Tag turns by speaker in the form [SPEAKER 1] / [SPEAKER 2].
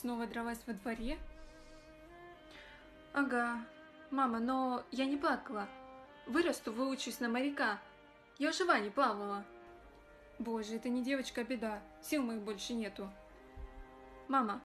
[SPEAKER 1] снова дралась во дворе? Ага. Мама, но я не плакала. Вырасту, выучусь на моряка. Я жива не плавала. Боже, это не девочка, а беда. Сил моих больше нету. Мама,